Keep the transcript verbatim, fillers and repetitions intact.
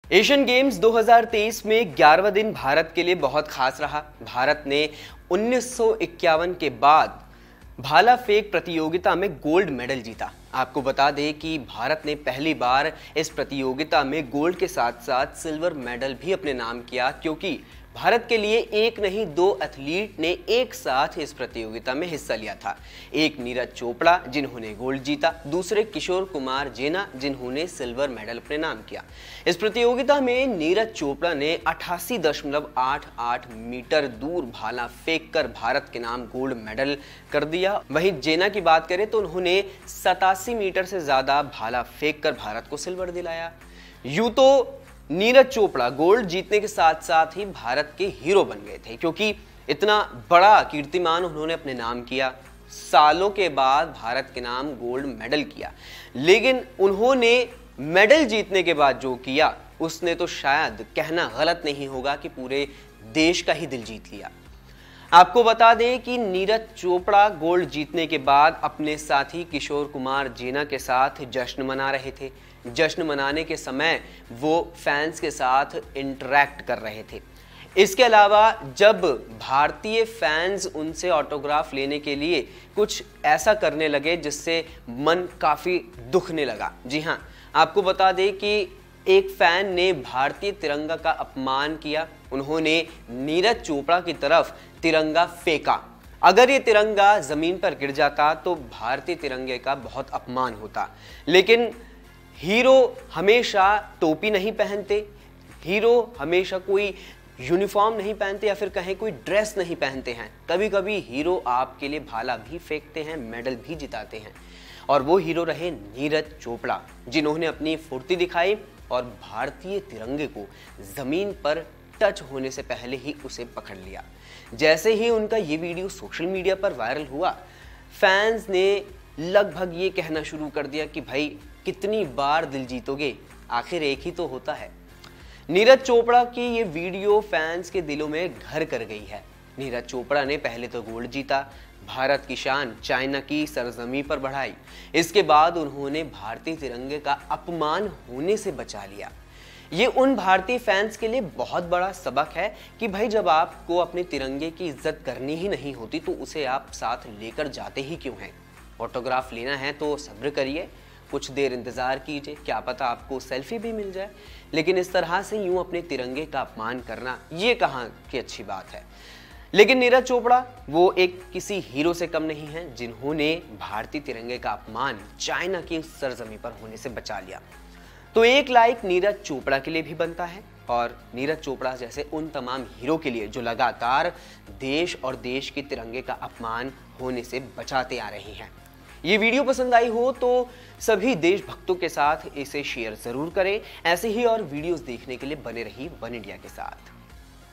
Asian games दो हज़ार तेईस में ग्यारहवां दिन भारत के लिए बहुत खास रहा। भारत ने उन्नीस सौ इक्यावन के बाद भाला फेंक प्रतियोगिता में गोल्ड मेडल जीता। आपको बता दें कि भारत ने पहली बार इस प्रतियोगिता में गोल्ड के साथ साथ सिल्वर मेडल भी अपने नाम किया, क्योंकि भारत के लिए एक नहीं दो एथलीट ने एक साथ इस प्रतियोगिता में हिस्सा लिया था। एक नीरज चोपड़ा जिन्होंने गोल्ड जीता, दूसरे किशोर कुमार जेना जिन्होंने सिल्वर मेडल अपने नाम किया। इस प्रतियोगिता में नीरज चोपड़ा ने अठासी दशमलव आठ आठ मीटर दूर भाला फेंककर भारत के नाम गोल्ड मेडल कर दिया। वहीं जेना की बात करें तो उन्होंने सतासी मीटर से ज्यादा भाला फेंककर भारत को सिल्वर दिलाया। यूं तो नीरज चोपड़ा गोल्ड जीतने के साथ साथ ही भारत के हीरो बन गए थे, क्योंकि इतना बड़ा कीर्तिमान उन्होंने अपने नाम किया। सालों के बाद भारत के नाम गोल्ड मेडल किया, लेकिन उन्होंने मेडल जीतने के बाद जो किया उसने तो शायद कहना गलत नहीं होगा कि पूरे देश का ही दिल जीत लिया। आपको बता दें कि नीरज चोपड़ा गोल्ड जीतने के बाद अपने साथी किशोर कुमार जेना के साथ जश्न मना रहे थे। जश्न मनाने के समय वो फैंस के साथ इंटरैक्ट कर रहे थे। इसके अलावा जब भारतीय फैंस उनसे ऑटोग्राफ लेने के लिए कुछ ऐसा करने लगे जिससे मन काफ़ी दुखने लगा। जी हाँ, आपको बता दें कि एक फैन ने भारतीय तिरंगा का अपमान किया। उन्होंने नीरज चोपड़ा की तरफ तिरंगा फेंका। अगर ये तिरंगा ज़मीन पर गिर जाता तो भारतीय तिरंगे का बहुत अपमान होता, लेकिन हीरो हमेशा टोपी नहीं पहनते, हीरो हमेशा कोई यूनिफॉर्म नहीं पहनते या फिर कहें कोई ड्रेस नहीं पहनते हैं। कभी कभी हीरो आपके लिए भाला भी फेंकते हैं, मेडल भी जिताते हैं, और वो हीरो रहे नीरज चोपड़ा, जिन्होंने अपनी फुर्ती दिखाई और भारतीय तिरंगे को ज़मीन पर टच होने से पहले ही उसे पकड़ लिया। जैसे ही उनका ये वीडियो सोशल मीडिया पर वायरल हुआ, फैंस ने लगभग ये कहना शुरू कर दिया कि भाई कितनी बार दिल जीतोगे, आखिर एक ही तो होता है। नीरज चोपड़ा की ये वीडियो फैंस के दिलों में घर कर गई है। नीरज चोपड़ा ने पहले तो गोल्ड जीता, भारत की शान चाइना की सरजमी पर बढ़ाई। इसके बाद उन्होंने भारतीय तिरंगे का अपमान होने से बचा लिया। ये उन भारतीय फैंस के लिए बहुत बड़ा सबक है कि भाई जब आपको अपने तिरंगे की इज्जत करनी ही नहीं होती तो उसे आप साथ लेकर जाते ही क्यों हैं। ऑटोग्राफ लेना है तो सब्र करिए, कुछ देर इंतज़ार कीजिए, क्या पता आपको सेल्फी भी मिल जाए, लेकिन इस तरह से यूं अपने तिरंगे का अपमान करना ये कहाँ की अच्छी बात है। लेकिन नीरज चोपड़ा वो एक किसी हीरो से कम नहीं है, जिन्होंने भारतीय तिरंगे का अपमान चाइना की सरजमी पर होने से बचा लिया। तो एक लाइक नीरज चोपड़ा के लिए भी बनता है, और नीरज चोपड़ा जैसे उन तमाम हीरो के लिए जो लगातार देश और देश के तिरंगे का अपमान होने से बचाते आ रहे हैं। ये वीडियो पसंद आई हो तो सभी देशभक्तों के साथ इसे शेयर जरूर करें। ऐसे ही और वीडियोस देखने के लिए बने रहिए वन इंडिया के साथ।